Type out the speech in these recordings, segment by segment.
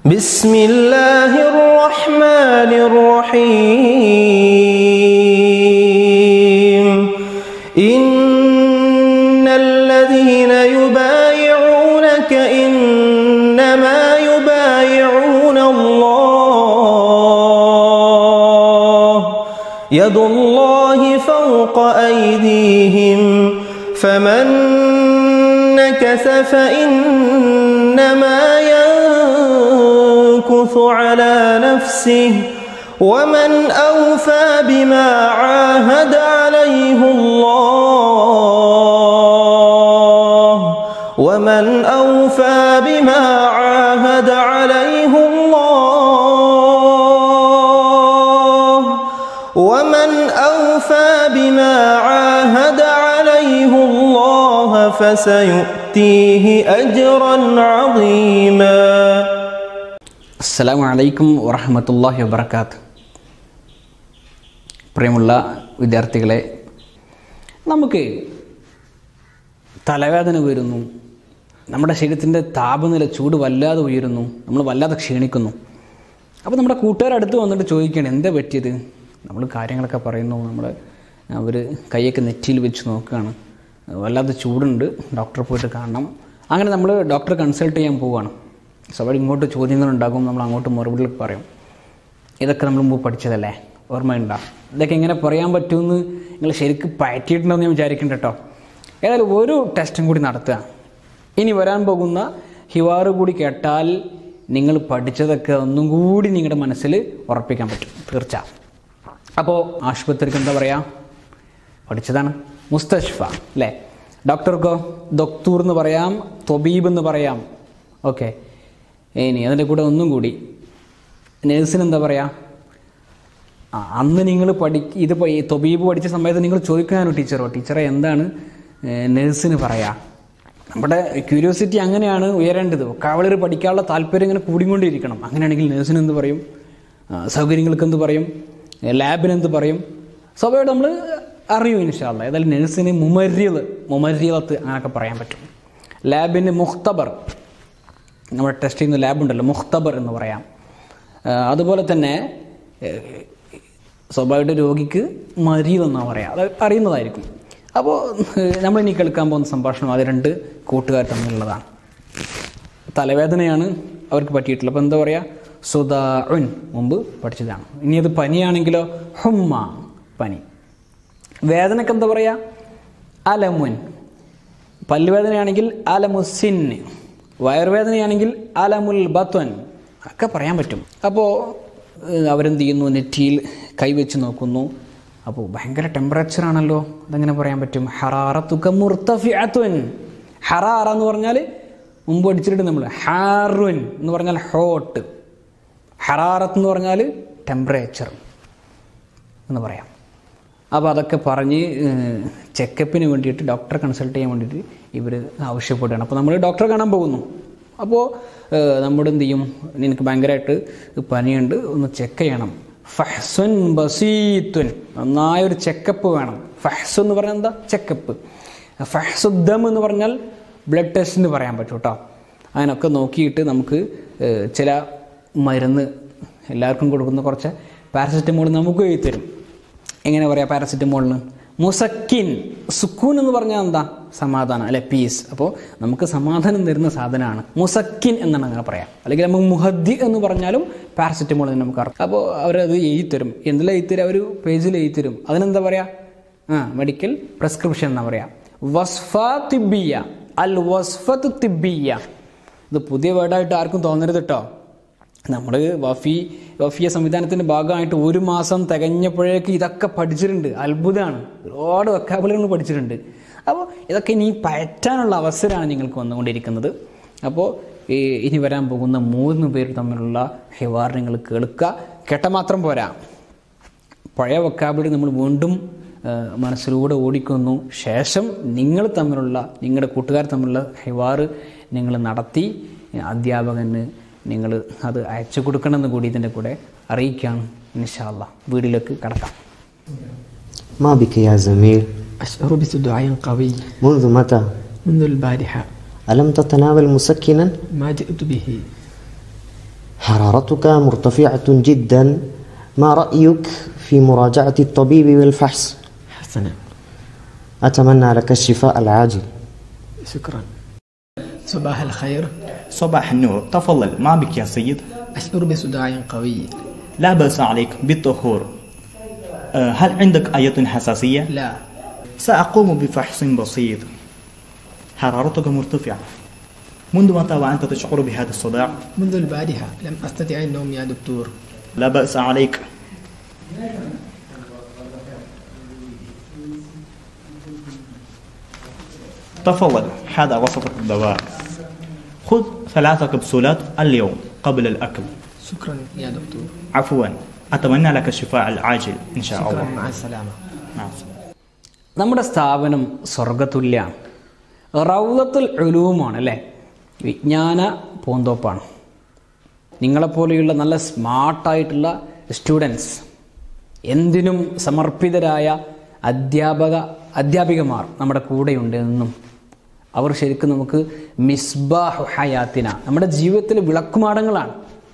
بسم الله الرحمن الرحيم إن الذين يبايعونك إنما يبايعون الله يد الله فوق أيديهم فمن نكث فإنما ينكث على نفسه ومن أوفى بما عاهد عليه الله ومن أوفى بما عاهد عليه الله ومن أوفى بما عاهد عليه الله فسيؤتيه أجرا عظيما. അസ്സലാമു അലൈക്കും വറഹ്മത്തുള്ളാഹി വബറകാതുഹു. പ്രിയമുള്ള വിദ്യാർത്ഥികളെ, നമുക്ക് തലവേദന വരുന്നു, നമ്മുടെ ശരീരത്തിൻ്റെ താപനില ചൂട് വല്ലാതെ ഉയരുന്നു, നമ്മൾ വല്ലാതെ ക്ഷീണിക്കുന്നു. അപ്പോൾ നമ്മുടെ കൂട്ടുകാരടുത്ത് വന്നിട്ട് ചോദിക്കുകയാണ് എന്താ പറ്റിയത്. നമ്മൾ കാര്യങ്ങളൊക്കെ പറയുന്നു, അവർ കൈയൊക്കെ നെറ്റിയിൽ വെച്ച് നോക്കുകയാണ്, വല്ലാതെ ചൂടുണ്ട്, ഡോക്ടറെ പോയിട്ട് കാണണം. അങ്ങനെ നമ്മൾ ഡോക്ടറെ കൺസൾട്ട് ചെയ്യാൻ പോവുകയാണ്. അവിടെ ഇങ്ങോട്ട് ചോദ്യങ്ങളുണ്ടാകും, നമ്മൾ അങ്ങോട്ട് മറുപടി പറയും. ഇതൊക്കെ നമ്മൾ മുമ്പ് പഠിച്ചതല്ലേ, ഓർമ്മയുണ്ടോ? ഇതൊക്കെ എങ്ങനെ പറയാൻ പറ്റുമെന്ന് നിങ്ങൾ ശരിക്കും പറ്റിയിട്ടുണ്ടെന്ന് ഞാൻ വിചാരിക്കുന്നുണ്ട് കേട്ടോ. ഏതായാലും ഒരു ടെസ്റ്റും കൂടി നടത്തുക. ഇനി വരാൻ പോകുന്ന ഹിവാറ് കൂടി കേട്ടാൽ നിങ്ങൾ പഠിച്ചതൊക്കെ ഒന്നും കൂടി നിങ്ങളുടെ മനസ്സിൽ ഉറപ്പിക്കാൻ പറ്റും, തീർച്ച. അപ്പോൾ ആശുപത്രിക്ക് എന്താ പറയുക? പഠിച്ചതാണ് മുസ്തഷ്ഫ അല്ലേ. ഡോക്ടർക്കോ ദക്തൂർ എന്ന് പറയാം, തൊബീബ് എന്ന് പറയാം. ഓക്കെ, ഇനി അതിൻ്റെ കൂടെ ഒന്നും കൂടി നേഴ്സിന് എന്താ പറയുക? അന്ന് നിങ്ങൾ ഇതിപ്പോൾ ഈ തൊബീബ് പഠിച്ച സമയത്ത് നിങ്ങൾ ചോദിക്കാനോ ടീച്ചറെ എന്താണ് നേഴ്സിന് പറയുക? നമ്മുടെ ക്യൂരിയോസിറ്റി അങ്ങനെയാണ് ഉയരേണ്ടത്. വൊക്കാബുലറി പഠിക്കാനുള്ള താല്പര്യം ഇങ്ങനെ കൂടിക്കൊണ്ടിരിക്കണം. അങ്ങനെയാണെങ്കിൽ നേഴ്സിന് എന്ത് പറയും? സൗകര്യങ്ങൾക്ക് എന്ത് പറയും? ലാബിന് എന്ത് പറയും? സ്വാഭാവികമായിട്ട് നമ്മൾ അറിയും ഇൻഷാ അല്ലാഹ്. ഏതായാലും നേഴ്സിന് മുമര്യത്ത് അങ്ങനെയൊക്കെ പറയാൻ പറ്റും. ലാബിന് മുഖ്തബർ, നമ്മുടെ ടെസ്റ്റ് ചെയ്യുന്ന ലാബുണ്ടല്ലോ, മുഖ്തബർ എന്ന് പറയാം. അതുപോലെ തന്നെ സ്വാഭാവികമായിട്ട് രോഗിക്ക് മരീദ് എന്നാണ് പറയാം, അത് അറിയുന്നതായിരിക്കും. അപ്പോൾ നമ്മളിനി കേൾക്കാൻ പോകുന്ന സംഭാഷണം അത് രണ്ട് കൂട്ടുകാർ തമ്മിലുള്ളതാണ്. തലവേദനയാണ് അവർക്ക് പറ്റിയിട്ടുള്ളത്. അപ്പോൾ എന്താ പറയുക? സുദാഉൻ മുമ്പ് പഠിച്ചതാണ്. ഇനി അത് പനിയാണെങ്കിലോ ഹുമ്മ, പനി. വേദനക്ക് എന്താ പറയുക? അലമുൻ. പല്ലുവേദനയാണെങ്കിൽ അലമുസിൻ. വയറുവേദനയാണെങ്കിൽ അലമുൽ ബത്വൻ ഒക്കെ പറയാൻ പറ്റും. അപ്പോൾ അവരെന്ത് ചെയ്യുന്നു? നെറ്റിയിൽ കൈവച്ച് നോക്കുന്നു. അപ്പോൾ ഭയങ്കര ടെമ്പറേച്ചറാണല്ലോ, അതെങ്ങനെ പറയാൻ പറ്റും? ഹറാറത്തുക മുർത്തഫിഅത്തുൻ. ഹറാറ എന്ന് പറഞ്ഞാൽ മുമ്പ് പഠിച്ചിട്ട് നമ്മൾ ഹാറുൻ എന്ന് പറഞ്ഞാൽ ഹോട്ട്, ഹറാറത്ത് എന്ന് പറഞ്ഞാൽ ടെമ്പറേച്ചർ എന്ന് പറയാം. അപ്പോൾ അതൊക്കെ പറഞ്ഞ് ചെക്കപ്പിന് വേണ്ടിയിട്ട് ഡോക്ടറെ കൺസൾട്ട് ചെയ്യാൻ വേണ്ടിയിട്ട് ഇവർ ആവശ്യപ്പെടുകയാണ്. അപ്പോൾ നമ്മൾ ഡോക്ടറെ കാണാൻ പോകുന്നു. അപ്പോൾ നമ്മുടെ എന്ത് ചെയ്യും? നിനക്ക് ഭയങ്കരമായിട്ട് പനിയുണ്ട്, ഒന്ന് ചെക്ക് ചെയ്യണം. ഫഹ്സുൻ ബസീത്തുൻ, നന്നായൊരു ചെക്കപ്പ് വേണം. ഫഹ്സു എന്ന് പറഞ്ഞാൽ എന്താ? ചെക്കപ്പ്. ഫഹ്സുദ്ദം എന്ന് പറഞ്ഞാൽ ബ്ലഡ് ടെസ്റ്റിന് പറയാൻ പറ്റും കേട്ടോ. അതിനൊക്കെ നോക്കിയിട്ട് നമുക്ക് ചില മരുന്ന് എല്ലാവർക്കും കൊടുക്കുന്ന കുറച്ച് പാരസെറ്റമോൾ നമുക്ക് എഴുതി തരും. എങ്ങനെ പറയാം പാരസെറ്റമോളിന്? മുസക്കിൻ. സുക്കൂൻ എന്ന് പറഞ്ഞാൽ എന്താ? സമാധാനം അല്ലെ, പീസ്. അപ്പോൾ നമുക്ക് സമാധാനം തരുന്ന സാധനമാണ് മുസക്കിൻ എന്നാണ് അങ്ങനെ പറയാം. അല്ലെങ്കിൽ നമുക്ക് മുഹദ്ദി എന്ന് പറഞ്ഞാലും പാരസെറ്റമോൾ തന്നെ നമുക്ക് അറിയാം. അപ്പോൾ അവരത് എഴുതിത്തരും. എന്തെല്ലാം എഴുതിത്തരും? അവർ പേജിൽ എഴുതിത്തരും. അതിനെന്താ പറയുക? മെഡിക്കൽ പ്രിസ്ക്രിപ്ഷൻ എന്നാ പറയാം. വസ്ഫ തിബ്ബിയ, അൽ വസ്ഫത്ത് തിബ്ബിയ. ഇത് പുതിയ വേർഡായിട്ട് ആർക്കും തോന്നരുത് കേട്ടോ. നമ്മൾ വഫിയ സംവിധാനത്തിൻ്റെ ഭാഗമായിട്ട് 1 മാസം തികഞ്ഞപ്പോഴേക്ക് ഇതൊക്കെ പഠിച്ചിട്ടുണ്ട്. അത്ഭുതമാണ്, ഒരുപാട് വൊക്കാബുലറികൾ പഠിച്ചിട്ടുണ്ട്. അപ്പോൾ ഇതൊക്കെ ഇനി പയറ്റാനുള്ള അവസരമാണ് നിങ്ങൾക്ക് വന്നുകൊണ്ടിരിക്കുന്നത്. അപ്പോൾ ഇനി വരാൻ പോകുന്ന 3 പേർ തമ്മിലുള്ള ഹിവാർ നിങ്ങൾ കേൾക്കുക. കേട്ട മാത്രം പോരാ, പഴയ വൊക്കാബുലറി നമ്മൾ വീണ്ടും മനസ്സിലൂടെ ഓടിക്കുന്നു. ശേഷം നിങ്ങളുടെ കൂട്ടുകാർ തമ്മിലുള്ള ഹിവാർ നിങ്ങൾ നടത്തി അധ്യാപകന് നിങ്ങൾ അത് അയച്ചു കൊടുക്കണമെന്ന് കൂടി ഇതിൻ്റെ കൂടെ അറിയിക്കുകയാണ്. ഇൻഷാ അല്ലാഹ് വീഡിയോയിലേക്ക് കടക്കാം. ما بك يا زميل؟ أشعر بصداع قوي. منذ متى؟ منذ البارحة. ألم تتناول مسكنا؟ ما جئت به. حرارتك مرتفعة جدا. ما رأيك في مراجعة الطبيب والفحص؟ حسنا. أتمنى لك الشفاء العاجل. شكرا. صباح الخير. صباح النور، تفضل، ما بك يا سيد؟ أشعر بصداع قوي. لا بأس عليك بالطهور. هل عندك أي حساسية؟ لا. سأقوم بفحص بسيط. حرارتك مرتفعة. منذ متى وأنت تشعر بهذا الصداع؟ منذ البارحة لم أستطع النوم يا دكتور. لا بأس عليك. تفضل، هذا وصفة الدواء. خذ 3 كبسولات اليوم قبل الأكل. شكرا يا دكتور. عفوا، أتمنى لك الشفاء العاجل إن شاء شكرا. الله. مع السلامة. مع السلامة. നമ്മുടെ സ്ഥാപനം സ്വർഗതുല്യാണ്. റൗളത്തുൽ ഉലൂമാണ് അല്ലേ, വിജ്ഞാന പൂന്തോപ്പാണ്. നിങ്ങളെപ്പോലെയുള്ള നല്ല സ്മാർട്ടായിട്ടുള്ള സ്റ്റുഡൻസ്, എന്തിനും സമർപ്പിതരായ അധ്യാപികമാർ നമ്മുടെ കൂടെയുണ്ട് എന്നും അവർ ശരിക്കും നമുക്ക് മിസ്ബാഹു ഹയാത്തിന, നമ്മുടെ ജീവിതത്തിലെ വിളക്കുമാടങ്ങളാണ്.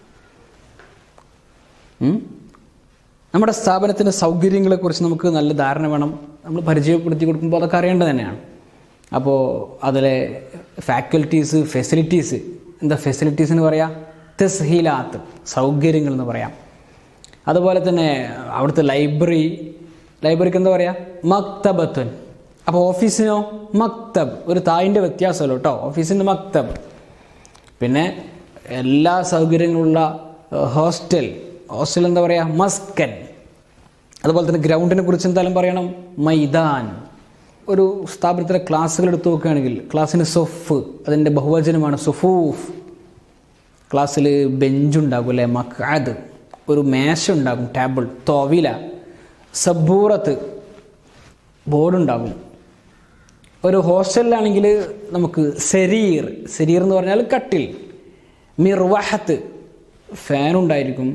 നമ്മുടെ സ്ഥാപനത്തിൻ്റെ സൗകര്യങ്ങളെക്കുറിച്ച് നമുക്ക് നല്ല ധാരണ വേണം. നമ്മൾ പരിചയപ്പെടുത്തി കൊടുക്കുമ്പോൾ അതൊക്കെ അറിയേണ്ടത് തന്നെയാണ്. അപ്പോൾ അതിലെ ഫാക്കൽറ്റീസ്, ഫെസിലിറ്റീസ്, എന്താ ഫെസിലിറ്റീസ് എന്ന് പറയാം, തസ്ഹീലാത്ത്, സൗകര്യങ്ങൾ എന്ന് പറയാം. അതുപോലെ തന്നെ അവിടുത്തെ ലൈബ്രറിക്ക് എന്താ പറയുക, മക്തബത്തുൻ. അപ്പോൾ ഓഫീസിനോ മക്തബ്, ഒരു തായിൻ്റെ വ്യത്യാസമല്ലോ കേട്ടോ, ഓഫീസിൻ്റെ മക്തബ്. പിന്നെ എല്ലാ സൗകര്യങ്ങളുള്ള ഹോസ്റ്റൽ എന്താ പറയുക, മസ്കൻ. അതുപോലെ തന്നെ ഗ്രൗണ്ടിനെ കുറിച്ച് എന്തായാലും പറയണം, മൈതാൻ. ഒരു സ്ഥാപനത്തിലെ ക്ലാസ്സുകൾ എടുത്തു നോക്കുകയാണെങ്കിൽ ക്ലാസ്സിന് സൊഫ്, അതിൻ്റെ ബഹുവചനമാണ് സുഫൂഫ്. ക്ലാസ്സിൽ ബെഞ്ചുണ്ടാകും അല്ലേ, മഖഅദ്, ഒരു മേശ ഉണ്ടാകും, ടേബിൾ, തോവില, സബൂറത്ത്, ബോർഡുണ്ടാകും. ഒരു ഹോസ്റ്റലിലാണെങ്കിൽ നമുക്ക് സരീർ എന്ന് പറഞ്ഞാൽ കട്ടിൽ, മിർവഹത്ത്, ഫാനുണ്ടായിരിക്കും.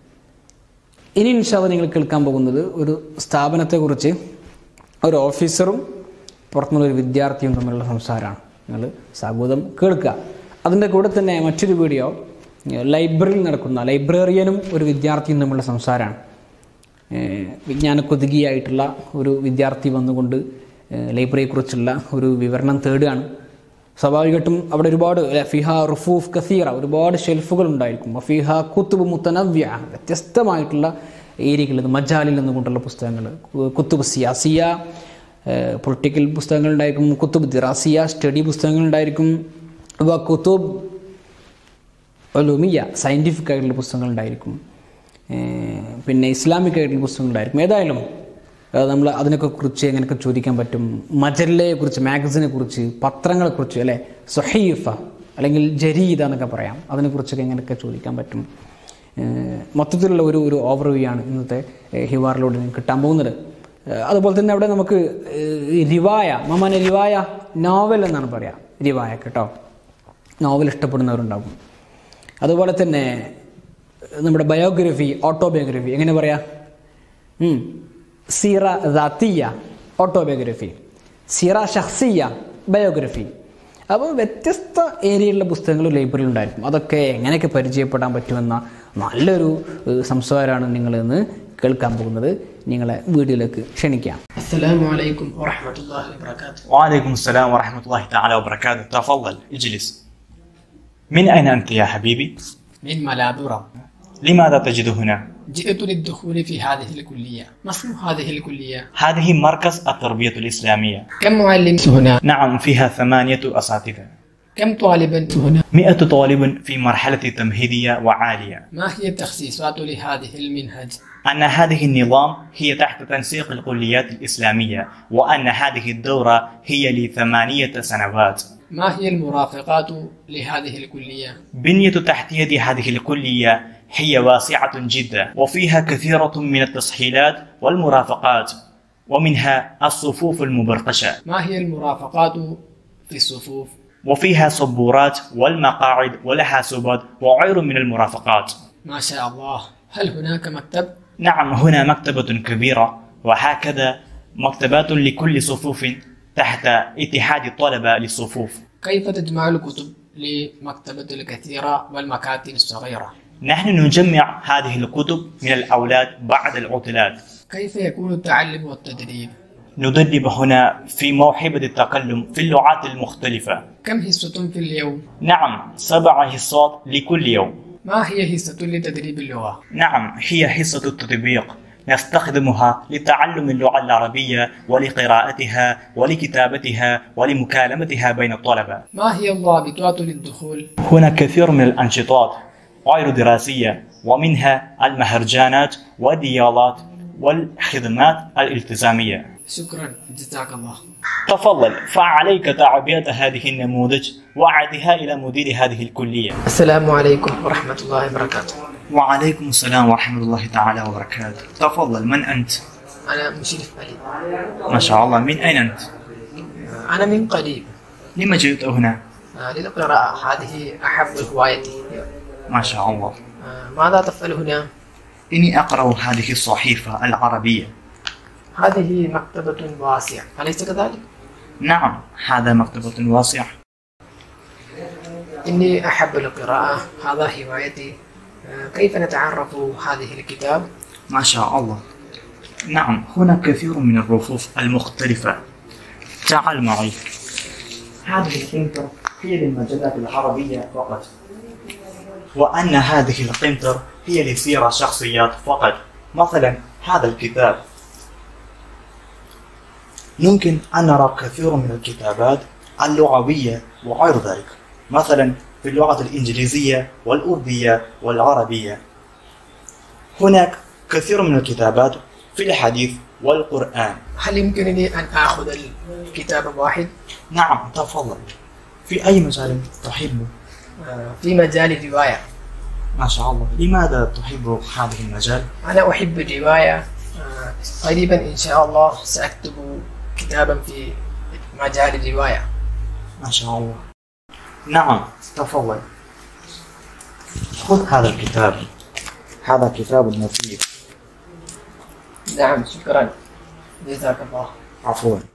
ഇനി ഇൻഷാ അല്ലാഹ് നിങ്ങൾ കേൾക്കാൻ പോകുന്നത് ഒരു സ്ഥാപനത്തെക്കുറിച്ച് ഒരു ഓഫീസറും പുറത്തുനിന്നൊരു വിദ്യാർത്ഥിയും തമ്മിലുള്ള സംസാരമാണ്. നിങ്ങൾ സാഗൂതം കേൾക്കുക. അതിൻ്റെ കൂടെ തന്നെ മറ്റൊരു വീഡിയോ ലൈബ്രറിയിൽ നടക്കുന്ന ലൈബ്രറിയനും ഒരു വിദ്യാർത്ഥിയും തമ്മിലുള്ള സംസാരമാണ്. വിജ്ഞാനക്കൊതുകിയായിട്ടുള്ള ഒരു വിദ്യാർത്ഥി വന്നുകൊണ്ട് ലൈബ്രറിയെക്കുറിച്ചുള്ള ഒരു വിവരണം തേടുകയാണ്. സ്വാഭാവികമായിട്ടും അവിടെ ഒരുപാട് ഫിഹ റുഫൂഫ് കസീറ, ഒരുപാട് ഷെൽഫുകൾ ഉണ്ടായിരിക്കും. ഫിഹ കുത്തുബ് മുത്തനവ്യ, വ്യത്യസ്തമായിട്ടുള്ള ഏരിയകളിൽ മജാലിൽ നിന്നുകൊണ്ടുള്ള പുസ്തകങ്ങൾ, കുത്തുബ് സിയാസിയ, പൊളിറ്റിക്കൽ പുസ്തകങ്ങളുണ്ടായിരിക്കും, കുത്തുബ് ദിറാസിയ, സ്റ്റഡി പുസ്തകങ്ങളുണ്ടായിരിക്കും, കുത്തുബ് ഉലൂമിയ, സയൻറ്റിഫിക് ആയിട്ടുള്ള പുസ്തകങ്ങളുണ്ടായിരിക്കും, പിന്നെ ഇസ്ലാമിക് ആയിട്ടുള്ള പുസ്തകങ്ങളുണ്ടായിരിക്കും. ഏതായാലും നമ്മൾ അതിനൊക്കെ കുറിച്ച് എങ്ങനെയൊക്കെ ചോദിക്കാൻ പറ്റും, മജല്ലയെക്കുറിച്ച്, മാഗസിനെ കുറിച്ച്, പത്രങ്ങളെക്കുറിച്ച് അല്ലേ, സഹീഫ അല്ലെങ്കിൽ ജരീദ എന്നൊക്കെ പറയാം, അതിനെക്കുറിച്ചൊക്കെ എങ്ങനെയൊക്കെ ചോദിക്കാൻ പറ്റും. മൊത്തത്തിലുള്ള ഒരു ഓവർവ്യൂ ആണ് ഇന്നത്തെ ഹിവാറിലൂടെ കിട്ടാൻ പോകുന്നത്. അതുപോലെ തന്നെ അവിടെ നമുക്ക് റിവായ, മമാനെ റിവായ, നോവൽ എന്നാണ് പറയാം, റിവായ കേട്ടോ, നോവൽ ഇഷ്ടപ്പെടുന്നവരുണ്ടാകും. അതുപോലെ തന്നെ നമ്മുടെ ബയോഗ്രഫി, ഓട്ടോബയോഗ്രഫി, എങ്ങനെ പറയാം, സീറ ദാത്തിയ, ഓട്ടോബയോഗ്രഫി, സീറ ഷഖ്സിയ, ബയോഗ്രഫി. അപ്പോൾ വ്യത്യസ്ത ഏരിയയിലുള്ള പുസ്തകങ്ങൾ ലൈബ്രറിയിൽ ഉണ്ടായിരിക്കും. അതൊക്കെ എങ്ങനെയൊക്കെ പരിചയപ്പെടാൻ പറ്റുമെന്ന നല്ലൊരു സംസാരമാണ് നിങ്ങളിന്ന് കേൾക്കാൻ പോകുന്നത്. നിങ്ങളെ വീഡിയോയിലേക്ക് ക്ഷണിക്കാം. അസ്സലാമു അലൈക്കും വറഹ്മത്തുള്ളാഹി വബറകാതുഹു. وعليكم السلام ورحمة الله تعالى وبركاته. تفضل اجلس. من أين أنت يا حبيبي؟ من ملابورا. لماذا تجد هنا؟ جئت للدخول في هذه الكلية. ما اسم هذه الكلية؟ هذه مركز التربية الإسلامية. كم معلم هنا؟ نعم، فيها 8 أساتذة. كم طالبا هنا؟ 100 طالب في مرحلة تمهيدية وعالية. ما هي التخصيصات لهذه المنهج؟ أن هذه النظام هي تحت تنسيق الكليات الإسلامية، وأن هذه الدورة هي ل8 سنوات. ما هي المرافقات لهذه الكلية؟ بنية تحتية هذه الكلية هي واسعة جدا، وفيها كثيرة من التسهيلات والمرافقات، ومنها الصفوف المبرقشة. ما هي المرافقات في الصفوف؟ وفيها سبورات والمقاعد والحاسوبات وغير من المرافقات. ما شاء الله. هل هناك مكتب؟ نعم، هنا مكتبة كبيرة، وهكذا مكتبات لكل صفوف تحت اتحاد الطلبة للصفوف. كيف تجمع الكتب لمكتبة الكثيرة والمكاتب الصغيرة؟ نحن نجمع هذه الكتب من الأولاد بعد العطلات. كيف يكون التعلم والتدريب؟ ندرب هنا في موهبة التكلم في اللغات المختلفة. كم حصة في اليوم؟ نعم 7 حصات لكل يوم. ما هي حصة لتدريب اللغة؟ نعم هي حصة التطبيق، نستخدمها لتعلم اللغة العربية ولقراءتها ولكتابتها ولمكالمتها بين الطلبة. ما هي الضابطات للدخول؟ هنا كثير من الأنشطات غير دراسية، ومنها المهرجانات والديالات والخدمات الالتزامية. شكرا، جزاك الله. تفضل، فعليك تعبئة هذه النموذج وأعطيها إلى مدير هذه الكلية. السلام عليكم ورحمة الله وبركاته. وعليكم السلام ورحمة الله تعالى وبركاته. تفضل، من أنت؟ أنا مشرف علي. ما شاء الله، من أين أنت؟ أنا من قريب. لما جئت هنا؟ للقراءة، هذه أحب هوايتي. ما شاء الله. ماذا تفعل هنا؟ إني أقرأ هذه الصحيفة العربية. هذه مكتبة واسعة، أليس كذلك؟ نعم، هذا مكتبة واسعة. إني أحب القراءة، هذا هوايتي. كيف نتعرف هذه الكتاب؟ ما شاء الله. نعم، هنا كثير من الرفوف المختلفة. تعال معي. هذه القنطر هي للمجلات العربية فقط، وأن هذه القنطر هي لسير شخصيات فقط. مثلا هذا الكتاب، يمكن أن نرى كثير من الكتابات اللغوية وغير ذلك، مثلا في اللغة الإنجليزية والأردية والعربية. هناك كثير من الكتابات في الحديث والقرآن. هل يمكنني أن آخذ الكتاب واحد؟ نعم، تفضل. في أي مجال تحب؟ في مجال الرواية. ما شاء الله. لماذا تحب هذا المجال؟ أنا أحب الرواية. قريبا إن شاء الله سأكتب كتابا في مجال الرواية. ما شاء الله. نعم، تفضل. خذ هذا الكتاب، هذا كتاب مفيد. نعم، شكرا، جزاك الله. عفوا.